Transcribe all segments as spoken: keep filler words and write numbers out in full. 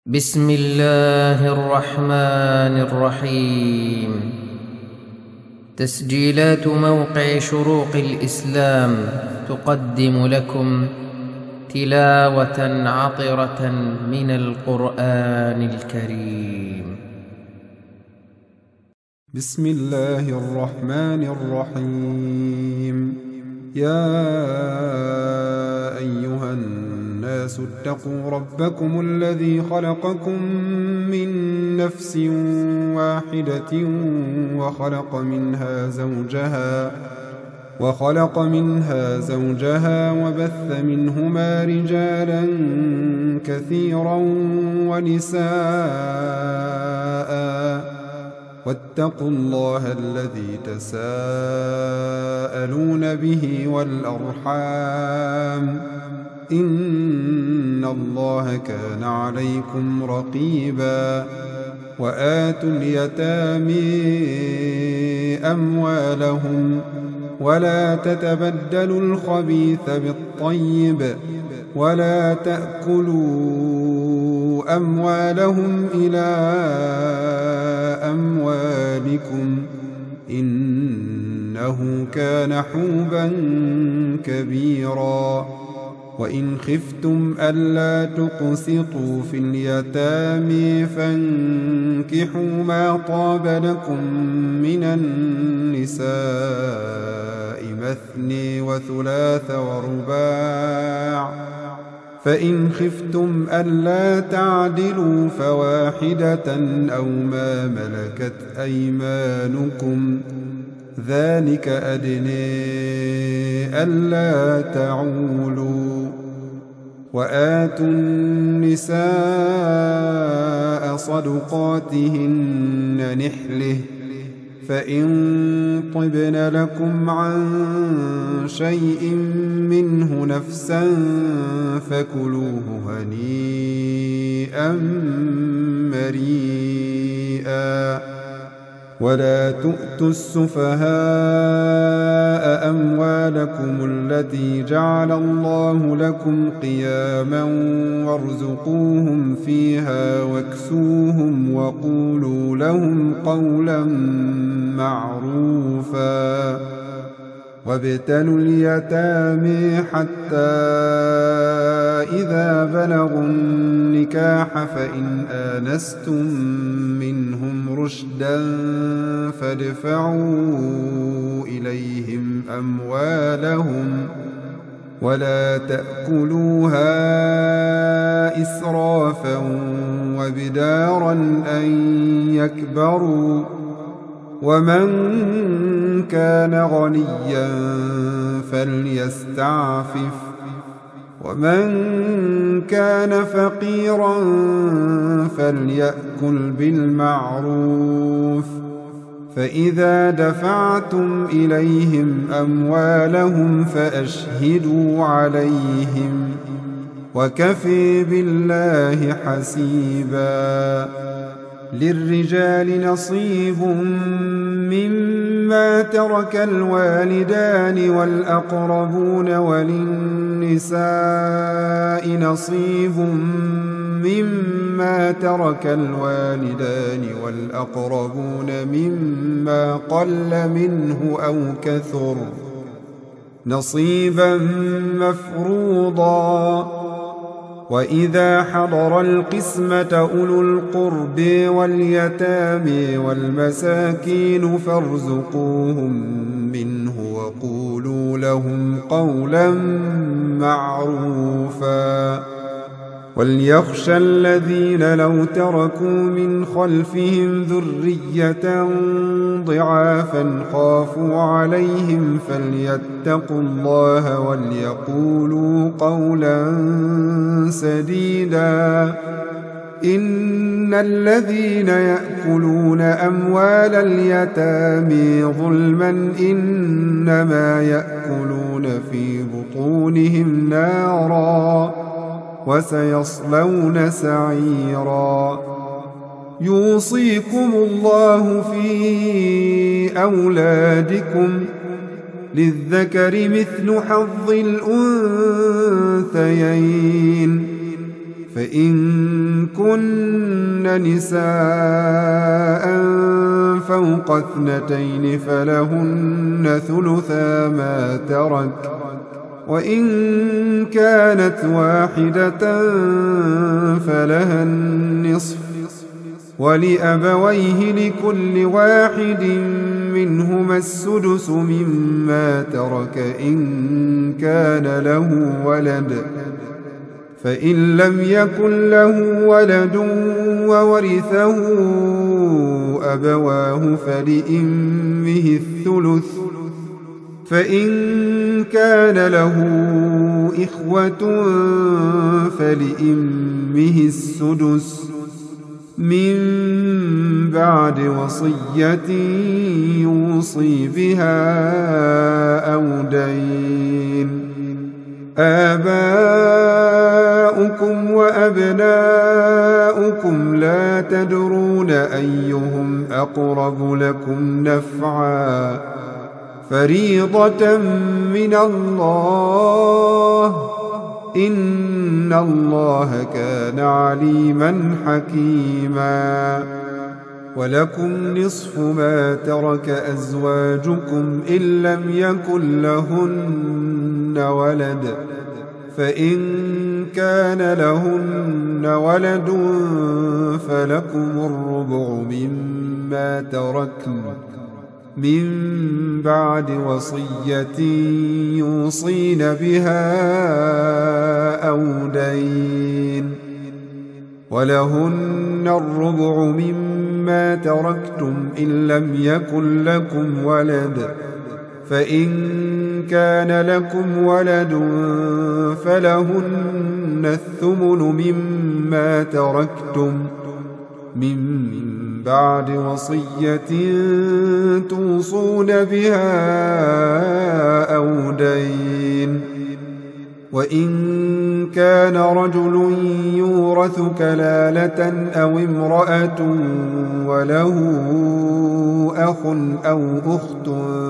بسم الله الرحمن الرحيم. تسجيلات موقع شروق الإسلام تقدم لكم تلاوة عطرة من القرآن الكريم. بسم الله الرحمن الرحيم. يا أيها الناس اتقوا ربكم الذي خلقكم من نفس واحدة وخلق منها زوجها وخلق منها زوجها وبث منهما رجالا كثيرا ونساء، واتقوا الله الذي تساءلون به والأرحام، إن الله كان عليكم رقيبا. وآتوا اليتامى أموالهم ولا تتبدلوا الخبيث بالطيب ولا تأكلوا أموالهم إلى أموالكم، إنه كان حوبا كبيرا. وإن خفتم ألا تقسطوا في اليتامى فانكحوا ما طاب لكم من النساء مثني وثلاث ورباع، فإن خفتم ألا تعدلوا فواحدة أو ما ملكت أيمانكم، ذلك أدنى ألا تعولوا. وآتوا النساء صدقاتهن نحلة، فإن طبن لكم عن شيء منه نفسا فكلوه هنيئا مريئا. ولا تؤتوا السفهاء أموالكم التي جعل الله لكم قياما وارزقوهم فيها واكسوهم وقولوا لهم قولا معروفا. وابتلوا اليتامى حتى إذا بلغوا النكاح فإن آنستم منهم رشدا فادفعوا إليهم أموالهم ولا تأكلوها إسرافا وبدارا أن يكبروا، ومن كان غنيا فليستعفف، ومن كان فقيرا فليأكل بالمعروف. فإذا دفعتم إليهم أموالهم فأشهدوا عليهم، وكفى بالله حسيبا. للرجال نصيب مما ترك الوالدان والأقربون، وللنساء نصيب مما ترك الوالدان والأقربون مما قل منه أو كثر، نصيبا مفروضا. وإذا حضر القسمة أولو القرب واليتامى والمساكين فارزقوهم منه وقولوا لهم قولا معروفا. وليخشى الذين لو تركوا من خلفهم ذرية ضعافا خافوا عليهم فليتقوا الله وليقولوا قولا سديدا. إن الذين يأكلون أموال اليتامى ظلما إنما يأكلون في بطونهم نارا وسيصلون سعيرا. يوصيكم الله في أولادكم للذكر مثل حظ الأنثيين، فإن كن نساء فوق اثنتين فلهن ثلثا ما ترك، وإن كانت واحدة فلها النصف، ولأبويه لكل واحد منهما السدس مما ترك إن كان له ولد، فإن لم يكن له ولد وورثه أبواه فلأمه الثلث، فإن كان له إخوة فلأمه السدس من بعد وصية يوصي بها أو دين. آباؤكم وأبناؤكم لا تدرون أيهم أقرب لكم نفعا، فريضة من الله، إن الله كان عليما حكيما. ولكم نصف ما ترك أزواجكم إن لم يكن لهن ولد، فإن كان لهن ولد فلكم الربع مما تركن من بعد وصية يوصين بها أو دين. ولهن الربع مما تركتم إن لم يكن لكم ولد، فإن كان لكم ولد فلهن الثمن مما تركتم من بعد وصية توصون بها أو دين. وإن كان رجل يورث كلالة أو امرأة وله أخ أو أخت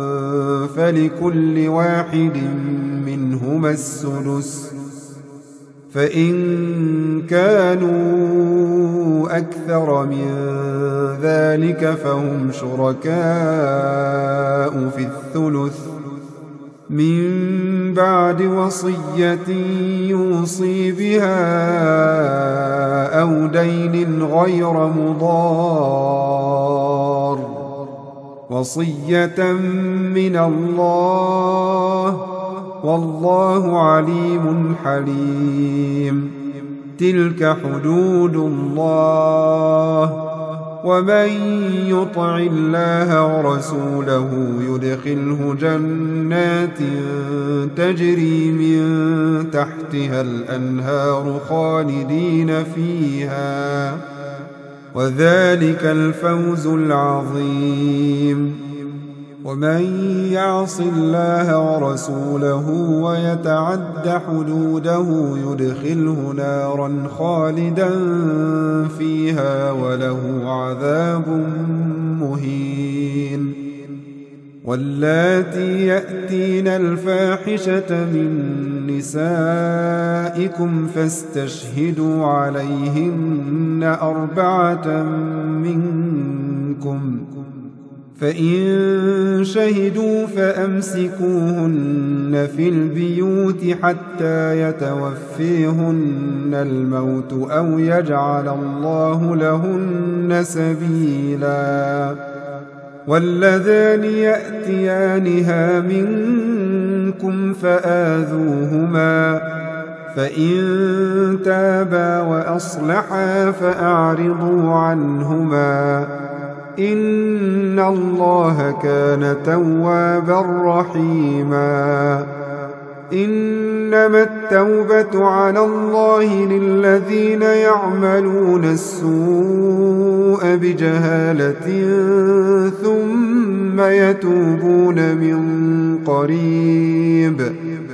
فلكل واحد منهما السدس، فإن كانوا أكثر من ذلك فهم شركاء في الثلث من بعد وصية يوصي بها أو دين غير مضار، وصية من الله، والله عليم حليم. تلك حدود الله، ومن يطع الله ورسوله يدخله جنات تجري من تحتها الأنهار خالدين فيها، وذلك الفوز العظيم. ومن يعص الله ورسوله ويتعد حدوده يدخله نارا خالدا فيها وله عذاب مهين. واللاتي يأتين الفاحشة من نسائكم فاستشهدوا عليهن أربعة منكم، فإن شهدوا فأمسكوهن في البيوت حتى يتوفيهن الموت أو يجعل الله لهن سبيلا. واللذان يأتيانها منكم فآذوهما، فإن تابا وأصلحا فأعرضوا عنهما، إن الله كان توابا رحيما. إنما التوبة على الله للذين يعملون السوء بجهالة ثم يتوبون من قريب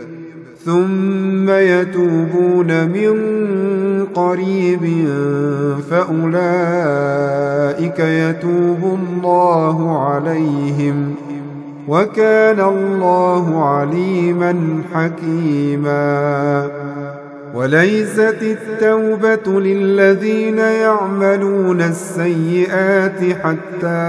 ثم يتوبون من قريب فأولئك يتوب الله عليهم، وكان الله عليما حكيما. وليست التوبة للذين يعملون السيئات حتى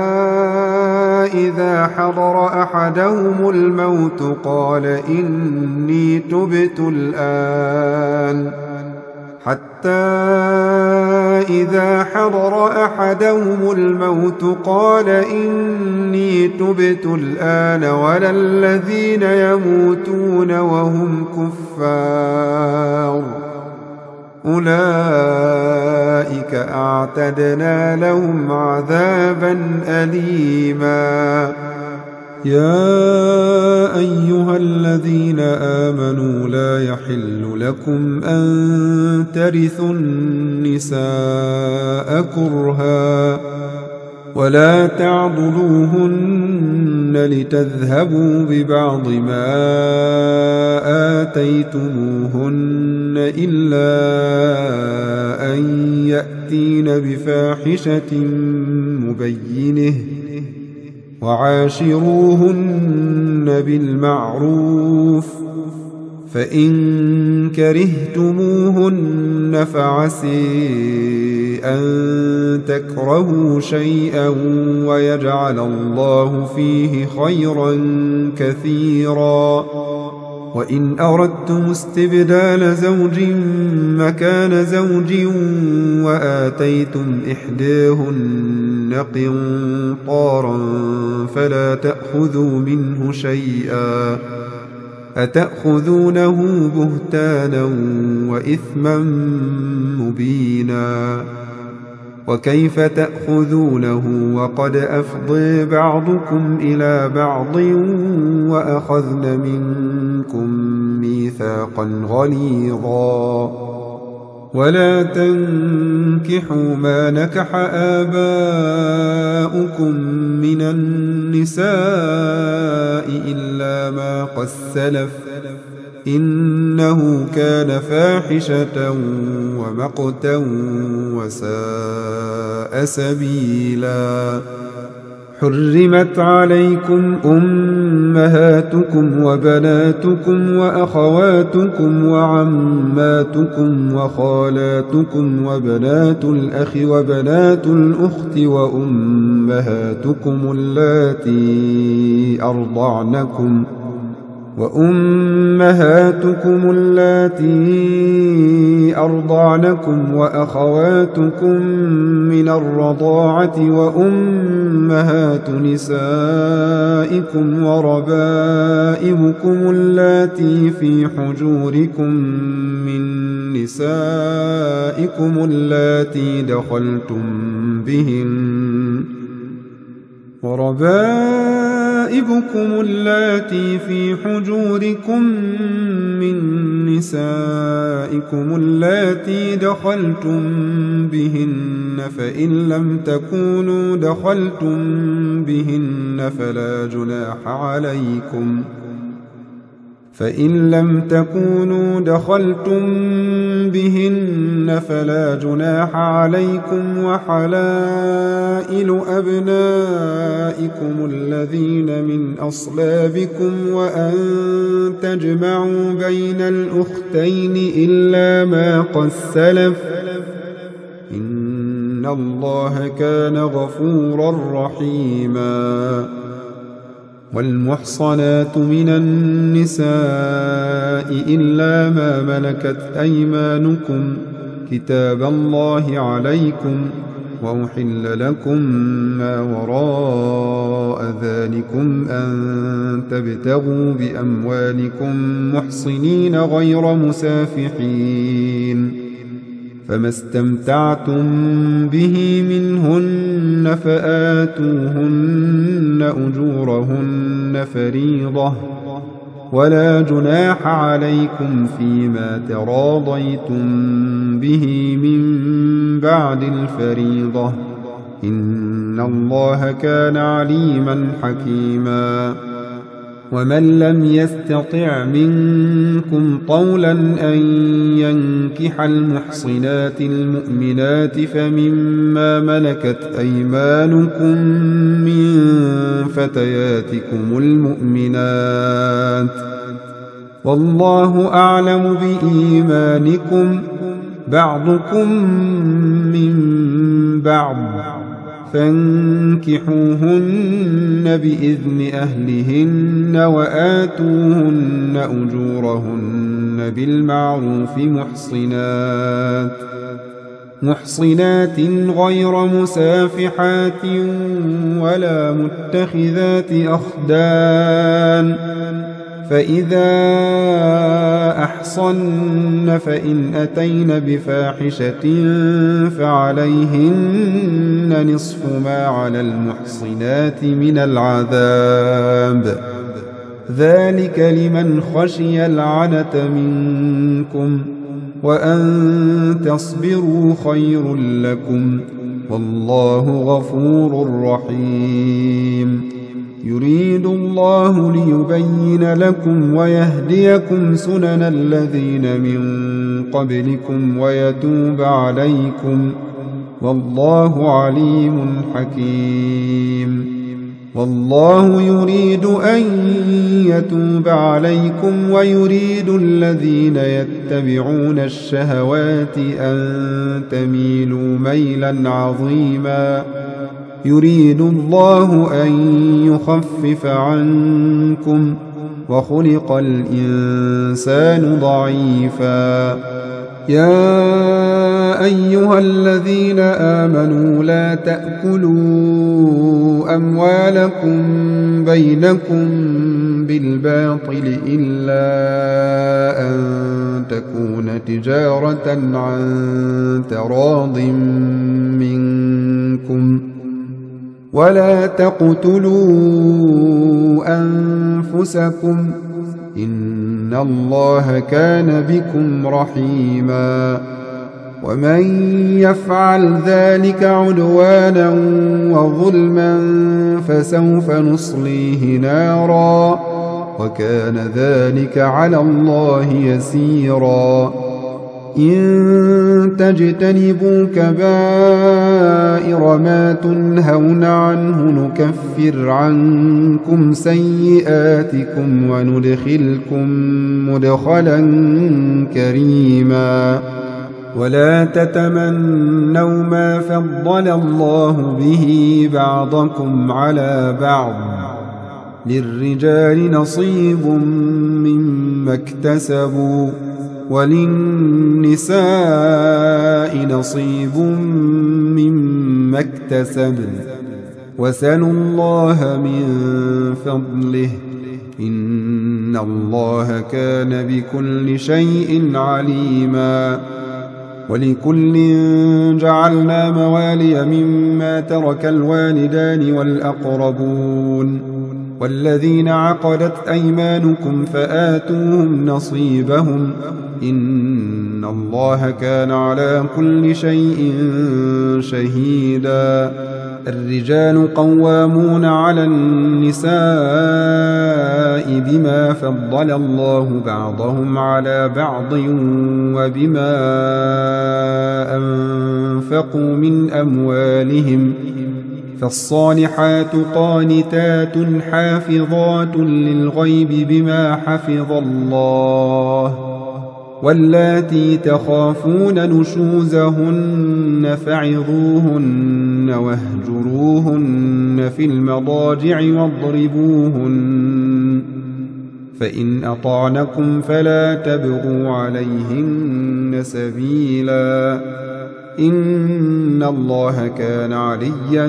إذا حضر أحدهم الموت قال إني تبت الآن حتى إذا حضر أحدهم الموت قال إني تبت الآن ولا الذين يموتون وهم كفار أولئك أعتدنا لهم عذابا أليما. يا أيها الذين آمنوا لا يحل لكم أن ترثوا النساء كرها ولا تعضلوهن لتذهبوا ببعض ما آتيتموهن إلا أن يأتين بفاحشة مبينة وعاشروهن بالمعروف فإن كرهتموهن فعسي أن تكرهوا شيئا ويجعل الله فيه خيرا كثيرا. وإن أردتم استبدال زوج مكان زوج وآتيتم إحداهن قنطارا فلا تأخذوا منه شيئا أتأخذونه بهتانا وإثما مبينا. وكيف تأخذونه وقد أفضى بعضكم إلى بعض وأخذن منكم ميثاقا غليظا. ولا تنكحوا ما نكح آباؤكم من النساء إلا ما قد سلف إنه كان فاحشة ومقتا وساء سبيلا. حرمت عليكم أمهاتكم وبناتكم وأخواتكم وعماتكم وخالاتكم وبنات الأخ وبنات الأخت وأمهاتكم اللاتي أرضعنكم وأمهاتكم اللاتي أرضعنكم وأخواتكم من الرضاعة وأمهات نسائكم وربائبكم اللاتي في حجوركم من نسائكم اللاتي دخلتم بهن وربائبكم اللاتي في حجوركم من نسائكم اللاتي دخلتم بهن فإن لم تكونوا دخلتم بهن فلا جناح عليكم فإن لم تكونوا دخلتم بهن فلا جناح عليكم وحلائل أبنائكم الذين من أصلابكم وأن تجمعوا بين الأختين إلا ما قد سلف إن الله كان غفورا رحيما. والمحصنات من النساء إلا ما ملكت أيمانكم كتاب الله عليكم وأحل لكم ما وراء ذلكم أن تبتغوا بأموالكم محصنين غير مسافحين فما استمتعتم به منهن فآتوهن أجورهن فريضة ولا جناح عليكم فيما تراضيتم به من بعد الفريضة إن الله كان عليما حكيما. ومن لم يستطع منكم طولا أن ينكح المحصنات المؤمنات فمما ملكت أيمانكم من فتياتكم المؤمنات والله أعلم بإيمانكم بعضكم من بعض فانكحوهن بإذن أهلهن وآتوهن أجورهن بالمعروف محصنات محصنات غير مسافحات ولا متخذات أخدان فإذا أحصن فإن أتين بفاحشة فعليهن نصف ما على المحصنات من العذاب ذلك لمن خشي العنة منكم وأن تصبروا خير لكم والله غفور رحيم يريد الله ليبين لكم ويهديكم سنن الذين من قبلكم ويتوب عليكم والله عليم حكيم والله يريد أن يتوب عليكم ويريد الذين يتبعون الشهوات أن تميلوا ميلا عظيما يريد الله أن يخفف عنكم وخلق الإنسان ضعيفا يا أيها الذين آمنوا لا تأكلوا أموالكم بينكم بالباطل إلا أن تكون تجارة عن تراض منكم ولا تقتلوا أنفسكم إن الله كان بكم رحيما ومن يفعل ذلك عدوانا وظلما فسوف نصليه نارا وكان ذلك على الله يسيرا إن تجتنبوا كبائر ما تنهون عنه نكفر عنكم سيئاتكم وندخلكم مدخلا كريما ولا تتمنوا ما فضل الله به بعضكم على بعض للرجال نصيب مما اكتسبوا وللنساء نصيب مما اكتسبن واسألوا الله من فضله إن الله كان بكل شيء عليما ولكل جعلنا موالي مما ترك الوالدان والأقربون والذين عقدت أيمانكم فآتوهم نصيبهم إن الله كان على كل شيء شهيدا الرجال قوامون على النساء بما فضل الله بعضهم على بعض وبما أنفقوا من أموالهم فالصالحات قانتات حافظات للغيب بما حفظ الله واللاتي تخافون نشوزهن فعظوهن واهجروهن في المضاجع واضربوهن فإن أطعنكم فلا تبغوا عليهن سبيلا إن الله كان عليا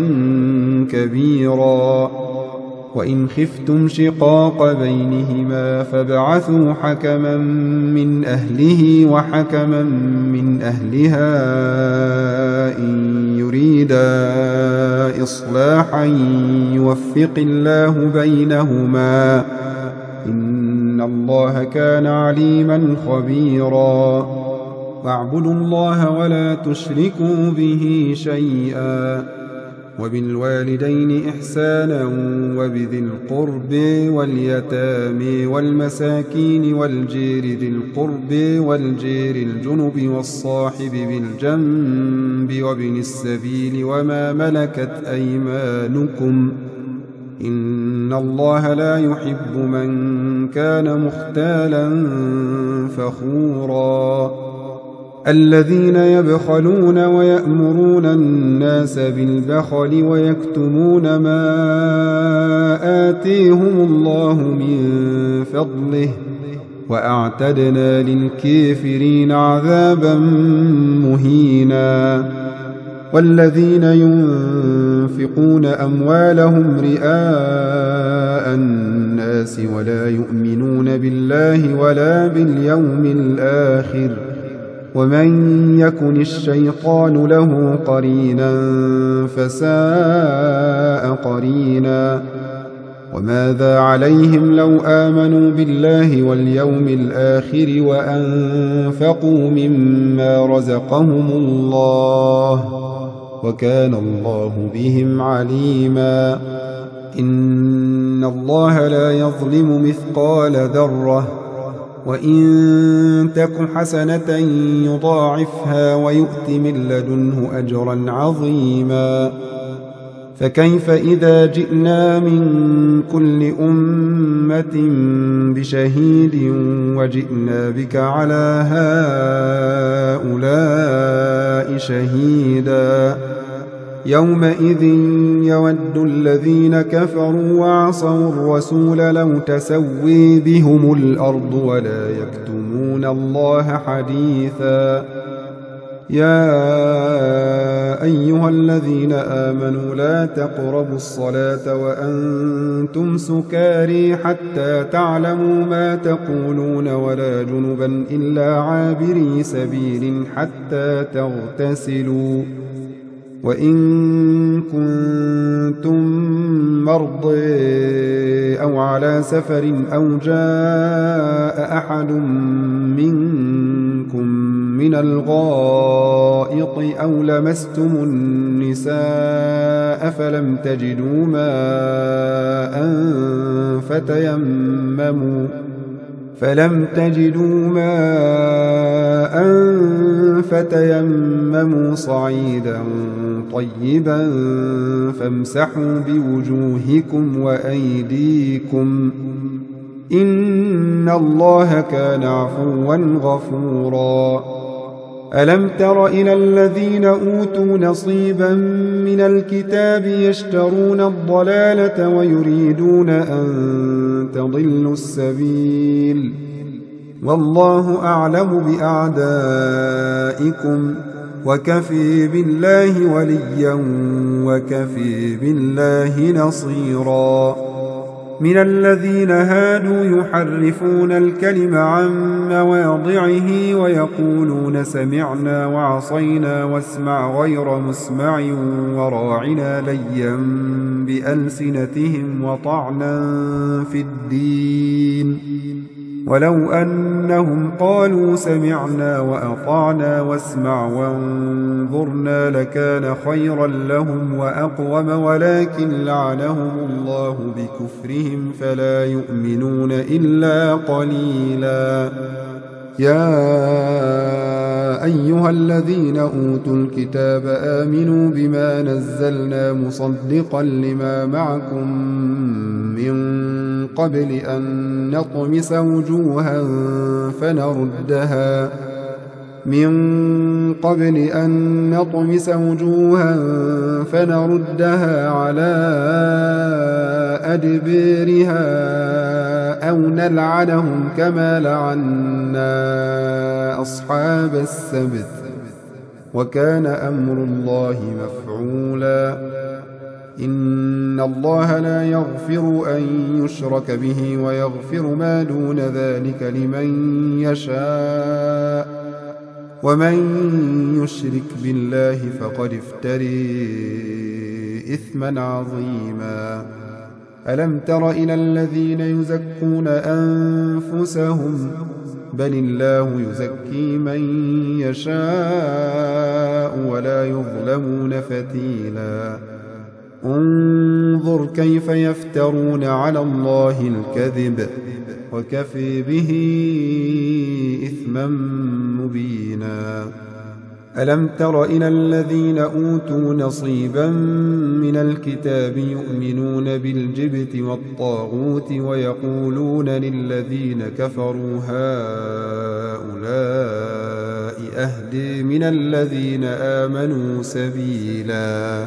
كبيرا وإن خفتم شقاق بينهما فابعثوا حكما من أهله وحكما من أهلها إن يريدا إصلاحا يوفق الله بينهما إن الله كان عليما خبيرا واعبدوا الله ولا تشركوا به شيئا وبالوالدين إحسانا وبذي القرب واليتامى والمساكين والجير ذي القرب والجير الجنب والصاحب بالجنب وابن السبيل وما ملكت أيمانكم إن إن الله لا يحب من كان مختالا فخورا الذين يبخلون ويأمرون الناس بالبخل ويكتمون ما آتيهم الله من فضله وأعتدنا للكافرين عذابا مهينا والذين ينفقون أموالهم رئاء الناس ولا يؤمنون بالله ولا باليوم الآخر ومن يكن الشيطان له قرينا فساء قرينا وماذا عليهم لو آمنوا بالله واليوم الآخر وأنفقوا مما رزقهم الله وكان الله بهم عليما إن الله لا يظلم مثقال ذرة وإن تك حسنة يضاعفها ويؤت من لدنه أجرا عظيما فكيف إذا جئنا من كل أمة بشهيد وجئنا بك على هؤلاء شهيدا يومئذ يود الذين كفروا وعصوا الرسول لو تسوي بهم الأرض ولا يكتمون الله حديثا يا أيها الذين آمنوا لا تقربوا الصلاة وأنتم سكاري حتى تعلموا ما تقولون ولا جنبا إلا عابري سبيل حتى تغتسلوا وإن كنتم مرضى أو على سفر أو جاء أحد منكم من الغائط أو لمستم النساء فلم تجدوا ماء فتيمموا فلم تجدوا ماء فتيمموا صعيدا طيبا فامسحوا بوجوهكم وأيديكم إن الله كان عفوا غفورا ألم تر إلى الذين أوتوا نصيبا من الكتاب يشترون الضلالة ويريدون أن تضلوا السبيل والله أعلم بأعدائكم وكفي بالله وليا وكفي بالله نصيرا من الذين هادوا يحرفون الكلم عن مواضعه ويقولون سمعنا وعصينا واسمع غير مسمع وراعنا ليا بألسنتهم وطعنا في الدين ولو أنهم قالوا سمعنا وأطعنا واسمع وانظرنا لكان خيرا لهم وأقوم ولكن لعنهم الله بكفرهم فلا يؤمنون إلا قليلا يا أيها الذين أوتوا الكتاب آمنوا بما نزلنا مصدقا لما معكم من قبل أن نطمس وجوها فنردها من قبل أن نطمس وجوها فنردها على أدبيرها أو نلعنهم كما لعنا أصحاب السبت وكان أمر الله مفعولا إن الله لا يغفر أن يشرك به ويغفر ما دون ذلك لمن يشاء ومن يشرك بالله فقد افتري إثما عظيما ألم تر إلى الذين يزكون أنفسهم بل الله يزكي من يشاء ولا يظلمون فتيلا انظر كيف يفترون على الله الكذب وكفي به إثما مبينا ألم تر إلى الذين أوتوا نصيبا من الكتاب يؤمنون بالجبت والطاغوت ويقولون للذين كفروا هؤلاء أهدي من الذين آمنوا سبيلا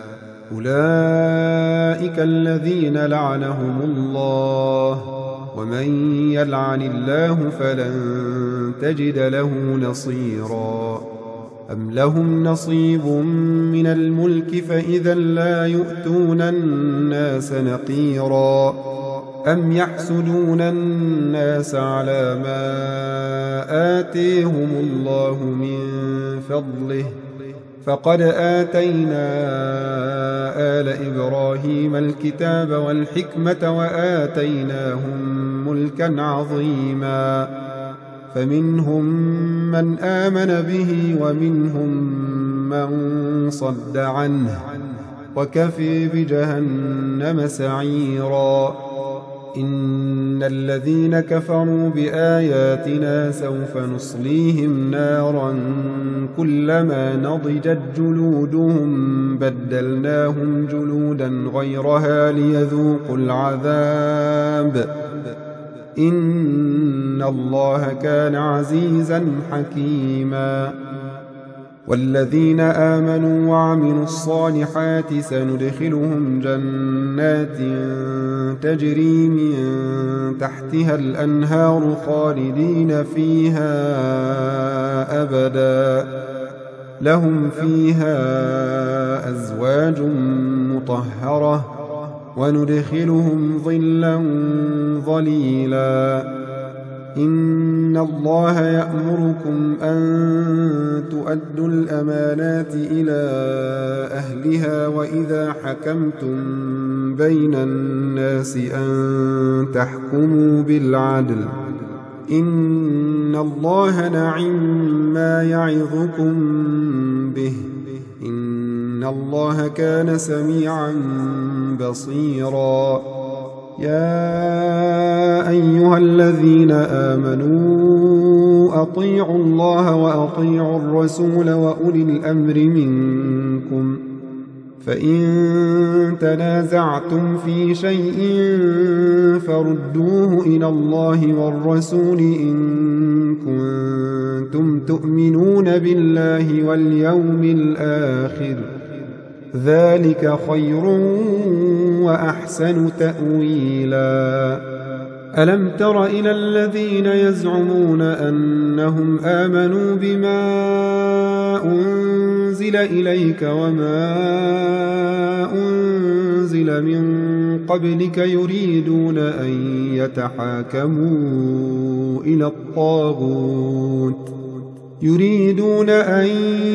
أولئك الذين لعنهم الله ومن يلعن الله فلن تجد له نصيرا أم لهم نصيب من الملك فإذا لا يؤتون الناس نقيرا أم يحسدون الناس على ما آتيهم الله من فضله فقد آتينا آل إبراهيم الكتاب والحكمة وآتيناهم ملكا عظيما فمنهم من آمن به ومنهم من صد عنه وكفي بجهنم سعيرا إن الذين كفروا بآياتنا سوف نصليهم نارا كلما نضجت جلودهم بدلناهم جلودا غيرها ليذوقوا العذاب إن الله كان عزيزا حكيما والذين آمنوا وعملوا الصالحات سندخلهم جنات تجري من تحتها الأنهار خالدين فيها أبدا لهم فيها أزواج مطهرة وندخلهم ظلا ظليلا إن الله يأمركم أن تؤدوا الأمانات إلى أهلها وإذا حكمتم بين الناس أن تحكموا بالعدل إن الله نعم ما يعظكم به إن الله كان سميعا بصيرا يا أيها الذين آمنوا أطيعوا الله وأطيعوا الرسول وأولي الأمر منكم فإن تنازعتم في شيء فردوه إلى الله والرسول إن كنتم تؤمنون بالله واليوم الآخر ذلك خير وأحسن تأويلا ألم تر إلى الذين يزعمون أنهم آمنوا بما أنزل إليك وما أنزل من قبلك يريدون أن يتحاكموا إلى الطاغوت يريدون أن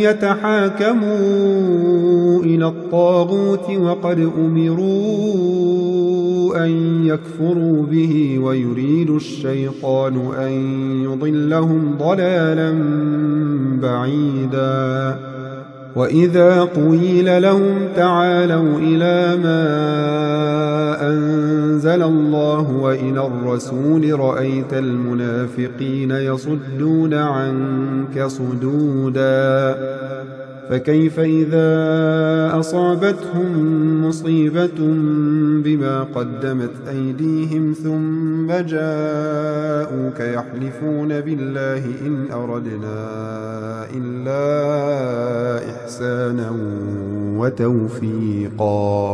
يتحاكموا إلى الطاغوت وقد أمروا أن يكفروا به ويريد الشيطان أن يضلهم ضلالا بعيدا وإذا قيل لهم تعالوا إلى ما أنزل الله وإلى الرسول رأيت المنافقين يصدون عنك صدودا فكيف إذا أصابتهم مصيبة بما قدمت أيديهم ثم جاءوك يحلفون بالله إن أردنا إلا إحسانا وتوفيقا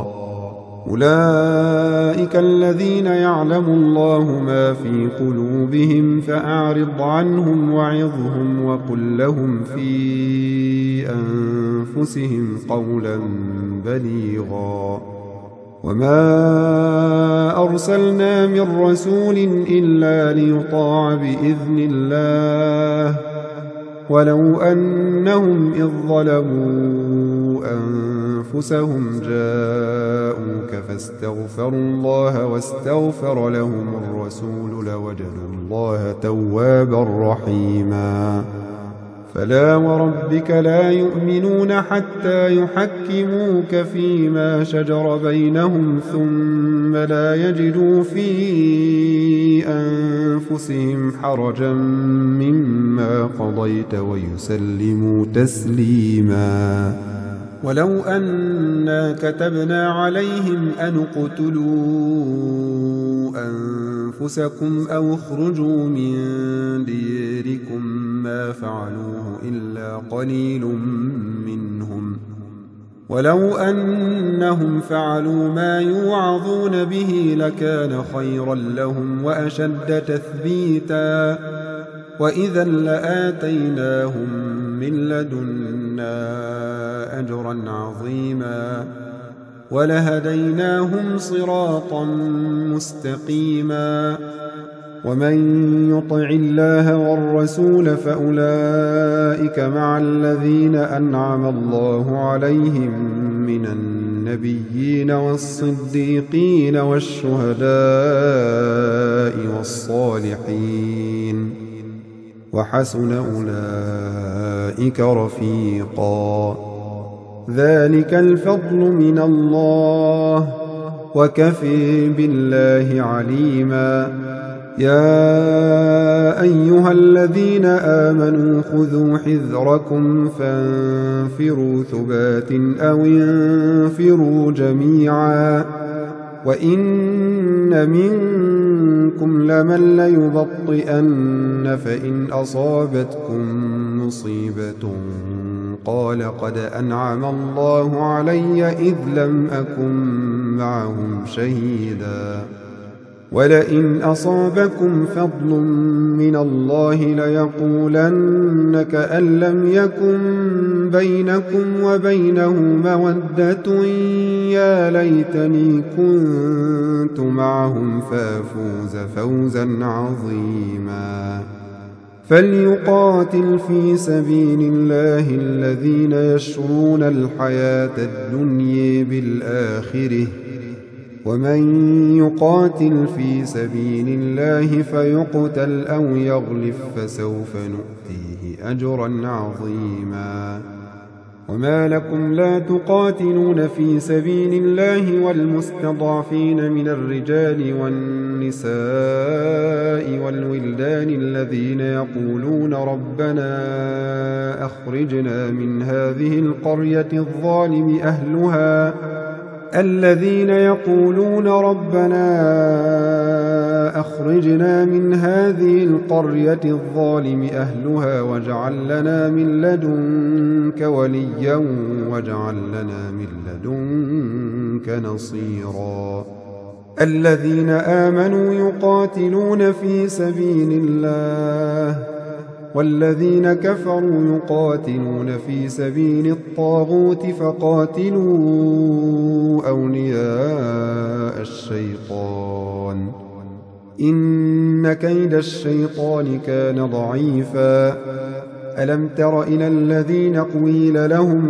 أولئك الذين يعلم الله ما في قلوبهم فأعرض عنهم وعظهم وقل لهم في أنفسهم قولا بليغا وما أرسلنا من رسول إلا ليطاع بإذن الله ولو أنهم إذ ظلموا أنفسهم جاءوك فاستغفروا الله واستغفر لهم الرسول لوجدوا الله توابا رحيما فلا وربك لا يؤمنون حتى يحكموك فيما شجر بينهم ثم لا يجدوا في أنفسهم حرجا مما قضيت ويسلموا تسليما. ولو أنا كتبنا عليهم أن اقتلوا أنفسكم أو اخرجوا من ديركم ما فعلوه إلا قليل منهم، ولو أنهم فعلوا ما يوعظون به لكان خيرا لهم وأشد تثبيتا، وإذا لآتيناهم من لدنا أجرا عظيما ولهديناهم صراطا مستقيما. ومن يطع الله والرسول فأولئك مع الذين أنعم الله عليهم من النبيين والصديقين والشهداء والصالحين وحسن أولئك رفيقا. ذلك الفضل من الله وكفى بالله عليما. يا أيها الذين آمنوا خذوا حذركم فانفروا ثبات أو انفروا جميعا وإن منكم لمن ليبطئن فإن أصابتكم مصيبة قال قد أنعم الله علي إذ لم أكن معهم شهيدا ولئن أصابكم فضل من الله ليقولن كأن لم يكن بينكم وبينه مودة يا ليتني كنت معهم فافوز فوزا عظيما. فليقاتل في سبيل الله الذين يشرون الحياة الدنيا بالآخرة ومن يقاتل في سبيل الله فيقتل أو يغلف فسوف نؤتيه أجرا عظيما. وما لكم لا تقاتلون في سبيل الله والمستضعفين من الرجال والنساء والولدان الذين يقولون ربنا أخرجنا من هذه القرية الظالم أهلها الذين يقولون ربنا أخرجنا من هذه القرية الظالم أهلها واجعل لنا من لدنك وليا واجعل لنا من لدنك نصيرا. الذين آمنوا يقاتلون في سبيل الله والذين كفروا يقاتلون في سبيل الطاغوت فقاتلوا أولياء الشيطان إن كيد الشيطان كان ضعيفا. ألم تر إلى الذين قيل لهم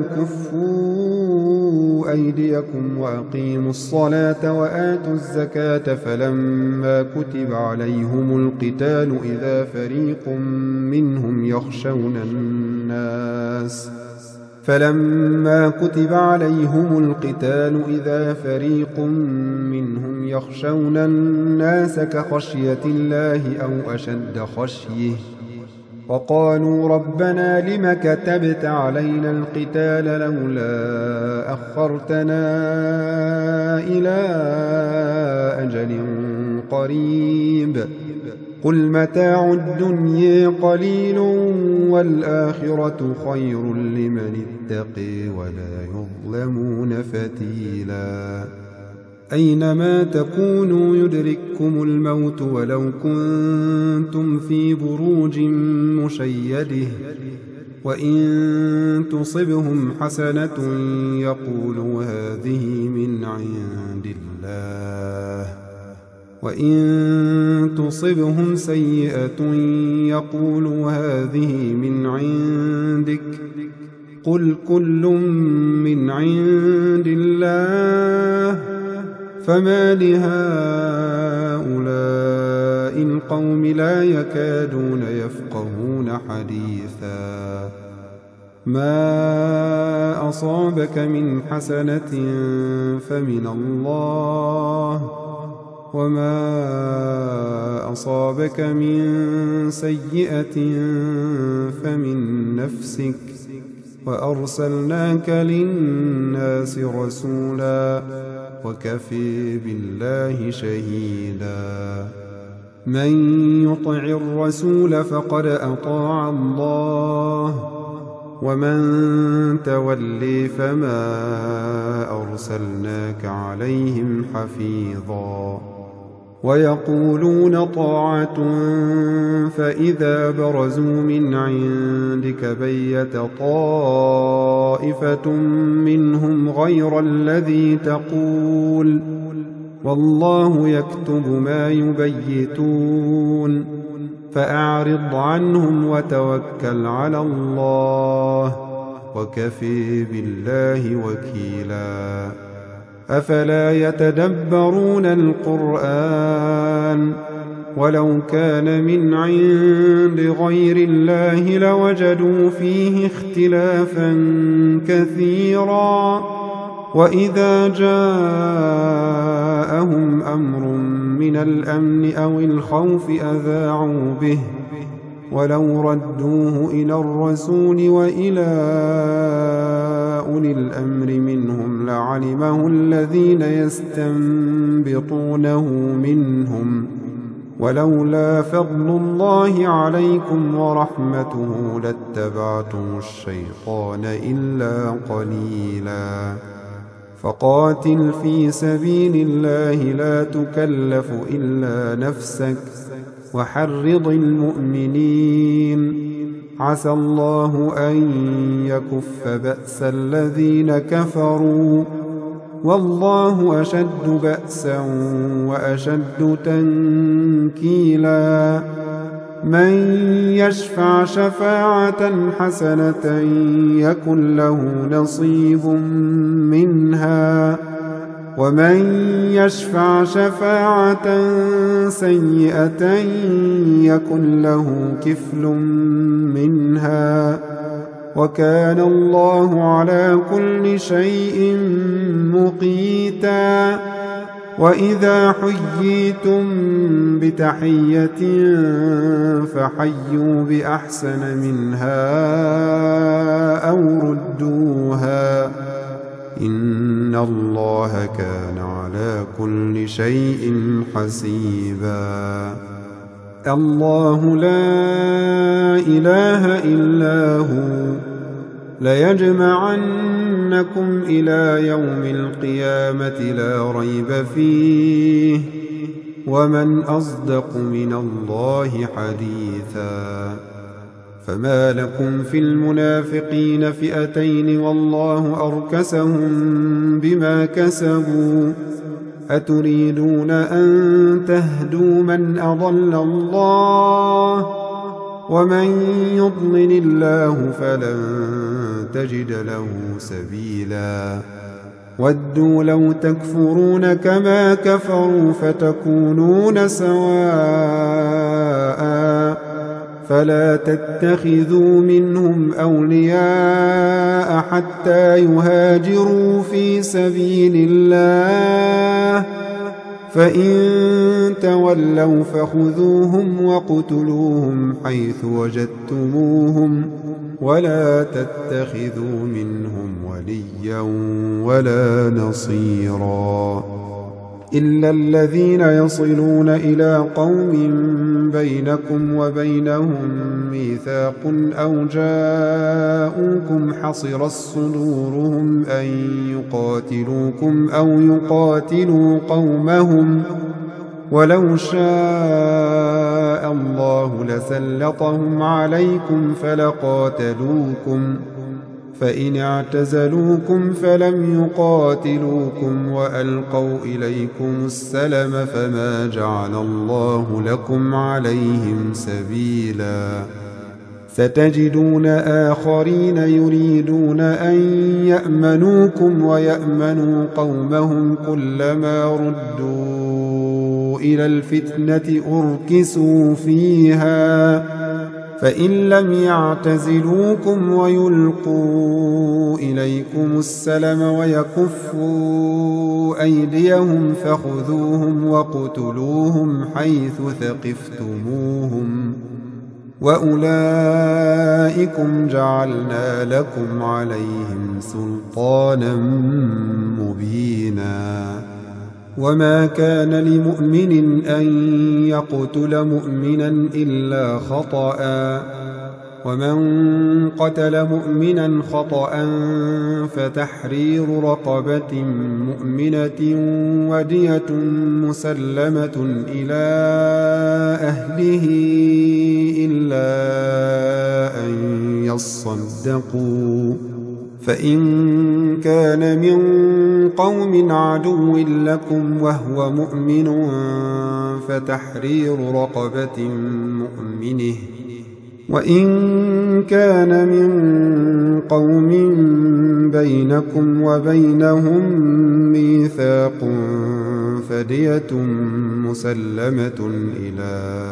كفوا أيديكم وأقيموا الصلاة وآتوا الزكاة فلما كتب عليهم القتال إذا فريق منهم يخشون الناس فلما كتب عليهم القتال إذا فريق منهم يخشون الناس كخشية الله أو أشد خشيه وقالوا ربنا لم كتبت علينا القتال لولا أخرتنا إلى أجل قريب قل متاع الدنيا قليل والآخرة خير لمن اتقي ولا يظلمون فتيلا. أينما تكونوا يدرككم الموت ولو كنتم في بروج مشيده وإن تصبهم حسنة يقولوا هذه من عند الله وإن تصبهم سيئة يقولوا هذه من عندك قل كل من عند الله فما لهؤلاء القوم لا يكادون يفقهون حديثا. ما أصابك من حسنة فمن الله، وما أصابك من سيئة فمن نفسك، وأرسلناك للناس رسولا وكفى بالله شهيدا. من يطع الرسول فقد أطاع الله، ومن تولي فما أرسلناك عليهم حفيظا. ويقولون طاعة فإذا برزوا من عندك بيت طائفة منهم غير الذي تقول، والله يكتب ما يبيتون، فأعرض عنهم وتوكل على الله، وكفى بالله وكيلا. أفلا يتدبرون القرآن؟ ولو كان من عند غير الله لوجدوا فيه اختلافا كثيرا. وإذا جاءهم أمر من الأمن أو الخوف أذاعوا به، ولو ردوه إلى الرسول وإلى أولي الأمر منهم لعلمه الذين يستنبطونه منهم، ولولا فضل الله عليكم ورحمته لاتبعتم الشيطان إلا قليلا. فقاتل في سبيل الله لا تكلف إلا نفسك، وحرض المؤمنين، عسى الله أن يكف بأس الذين كفروا، والله أشد بأسا وأشد تنكيلا. من يشفع شفاعة حسنة يكن له نصيب منها، ومن يشفع شفاعة سيئة يكن له كفل منها، وكان الله على كل شيء مقيتا. وإذا حييتم بتحية فحيوا بأحسن منها أو ردوها، إن الله كان على كل شيء حسيبا. الله لا إله إلا هو، ليجمعنكم إلى يوم القيامة لا ريب فيه، ومن أصدق من الله حديثا. فما لكم في المنافقين فئتين والله أركسهم بما كسبوا، أتريدون أن تهدوا من أضل الله، ومن يضلل الله فلن تجد له سبيلا. ودوا لو تكفرون كما كفروا فتكونون سواء، فلا تتخذوا منهم أولياء حتى يهاجروا في سبيل الله، فإن تولوا فخذوهم وقتلوهم حيث وجدتموهم، ولا تتخذوا منهم وليا ولا نصيرا، إلا الذين يصلون إلى قوم بينكم وبينهم ميثاق أو جاءوكم حصرت صدورهم أن يقاتلوكم أو يقاتلوا قومهم، ولو شاء الله لسلطهم عليكم فلقاتلوكم، فإن اعتزلوكم فلم يقاتلوكم وألقوا إليكم السلم فما جعل الله لكم عليهم سبيلا. ستجدون آخرين يريدون أن يأمنوكم ويأمنوا قومهم كلما ردوا ودوا إلى الفتنة أركسوا فيها فإن لم يعتزلوكم ويلقوا إليكم السلم ويكفوا أيديهم فخذوهم وقتلوهم حيث ثقفتموهم وأولئكم جعلنا لكم عليهم سلطانا مبينا وما كان لمؤمن أن يقتل مؤمنا إلا خطأ ومن قتل مؤمنا خطأ فتحرير رقبة مؤمنة ودية مسلمة إلى أهله إلا أن يصدقوا فإن كان من قوم عدو لكم وهو مؤمن فتحرير رقبة مؤمنه وإن كان من قوم بينكم وبينهم ميثاق فدية مسلمة إلى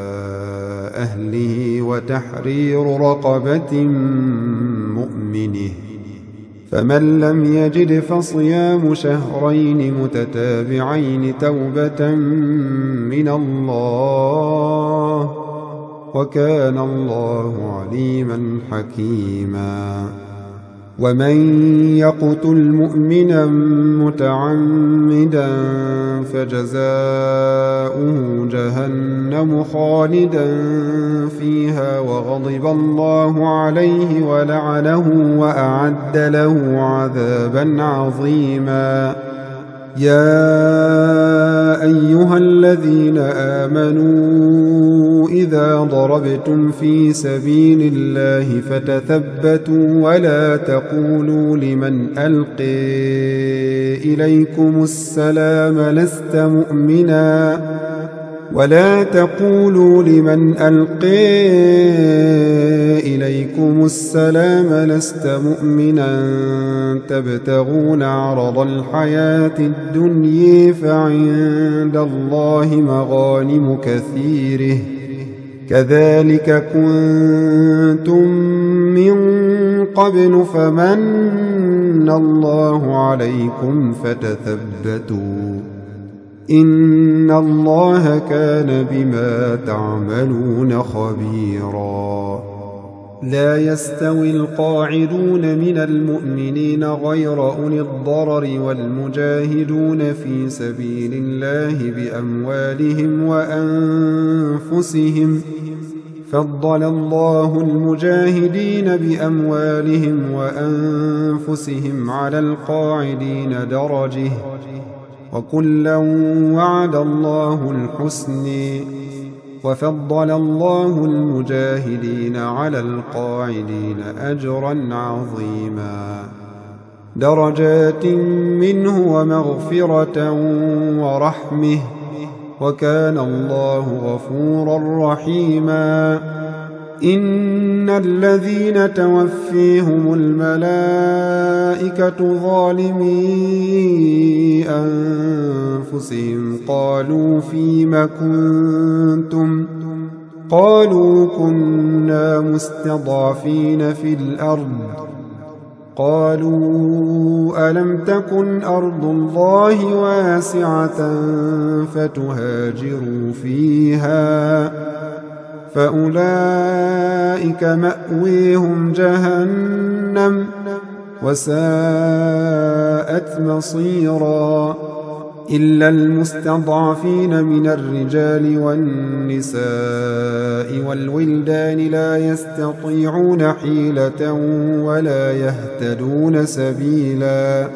أهله وتحرير رقبة مؤمنه فمن لم يجد فصيام شهرين متتابعين توبة من الله وكان الله عليما حكيما ومن يقتل مؤمنا متعمدا فجزاؤه جهنم خالدا فيها وغضب الله عليه ولعنه وأعد له عذابا عظيما يا أيها الذين آمنوا إذا ضربتم في سبيل الله فتثبتوا ولا تقولوا لمن ألقي إليكم السلام لست مؤمنا ولا تقولوا لمن ألقي إليكم السلام لست مؤمنا تبتغون عرض الحياة الدنيا فعند الله مغانم كثيره كذلك كنتم من قبل فمن الله عليكم فتثبتوا إن الله كان بما تعملون خبيرا لا يستوي القاعدون من المؤمنين غير أولي الضرر والمجاهدون في سبيل الله بأموالهم وأنفسهم فضل الله المجاهدين بأموالهم وأنفسهم على القاعدين درجة وكلا وعد الله الحسن وفضل الله المجاهدين على القاعدين أجرا عظيما درجات منه ومغفرة ورحمة وكان الله غفورا رحيما إن الذين توفيهم الملائكة ظالمي أنفسهم قالوا فيم كنتم قالوا كنا مستضعفين في الأرض قالوا ألم تكن أرض الله واسعة فتهاجروا فيها فأولئك مأويهم جهنم وساءت مصيرا إلا المستضعفين من الرجال والنساء والولدان لا يستطيعون حيلة ولا يهتدون سبيلا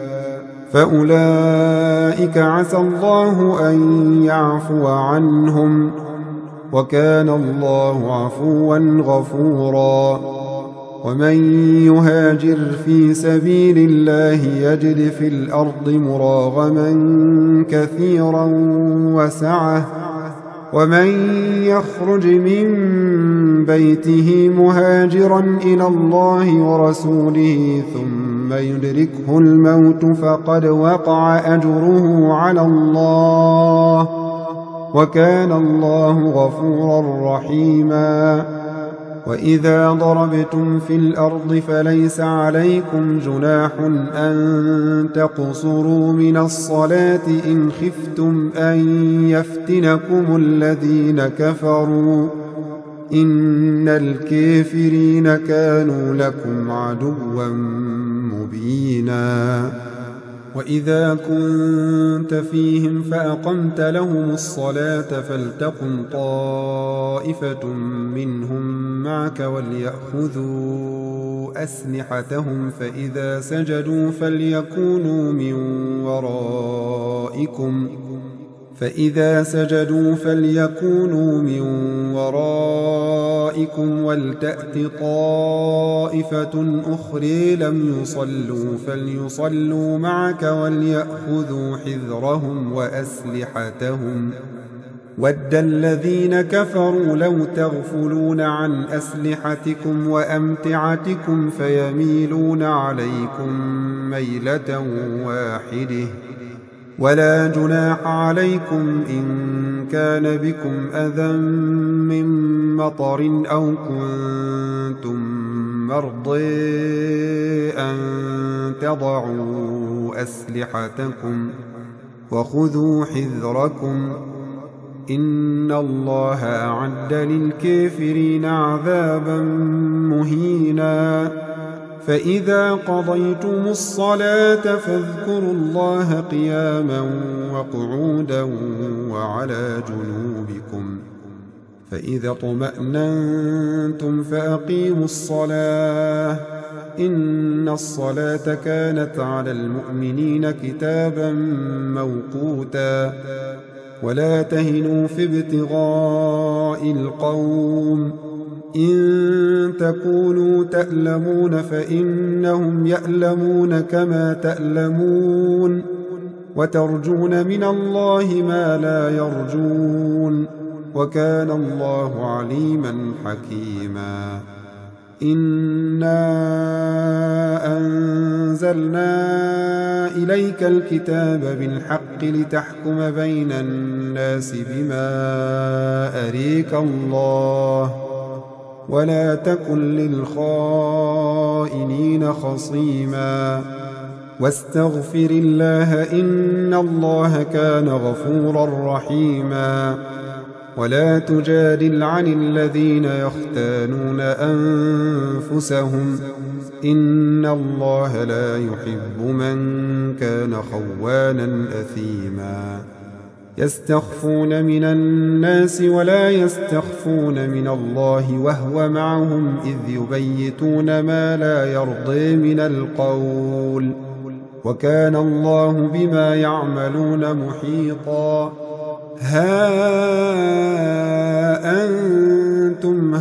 فأولئك عسى الله أن يعفو عنهم وكان الله عفوا غفورا ومن يهاجر في سبيل الله يجد في الأرض مراغما كثيرا وسعة ومن يخرج من بيته مهاجرا إلى الله ورسوله ثم يدركه الموت فقد وقع أجره على الله وكان الله غفورا رحيما. وإذا ضربتم في الأرض فليس عليكم جناح أن تقصروا من الصلاة إن خفتم أن يفتنكم الذين كفروا إن الكافرين كانوا لكم عدوا مبينا. وإذا كنت فيهم فأقمت لهم الصلاة فلتقم طائفة منهم معك وليأخذوا أسلحتهم فإذا سجدوا فليكونوا من ورائكم فإذا سجدوا فليكونوا من ورائكم ولتأت طائفة أخرى لم يصلوا فليصلوا معك وليأخذوا حذرهم وأسلحتهم ود الذين كفروا لو تغفلون عن أسلحتكم وأمتعتكم فيميلون عليكم ميلة واحدة ولا جناح عليكم إن كان بكم أذى من مطر أو كنتم مرضى أن تضعوا أسلحتكم وخذوا حذركم إن الله أعد للكافرين عذابا مهينا. فإذا قضيتم الصلاة فاذكروا الله قياما وقعودا وعلى جنوبكم فإذا اطمأننتم فأقيموا الصلاة إن الصلاة كانت على المؤمنين كتابا موقوتا. ولا تهنوا في ابتغاء القوم إن تكونوا تألمون فإنهم يألمون كما تألمون وترجون من الله ما لا يرجون وكان الله عليما حكيما. إنا أنزلنا إليك الكتاب بالحق لتحكم بين الناس بما أريك الله ولا تكن للخائنين خصيما واستغفر الله إن الله كان غفورا رحيما. ولا تجادل عن الذين يختانون أنفسهم إن الله لا يحب من كان خوانا أثيما. يستخفون من الناس ولا يستخفون من الله وهو معهم إذ يبيتون ما لا يرضي من القول وكان الله بما يعملون محيطا. ها أنتم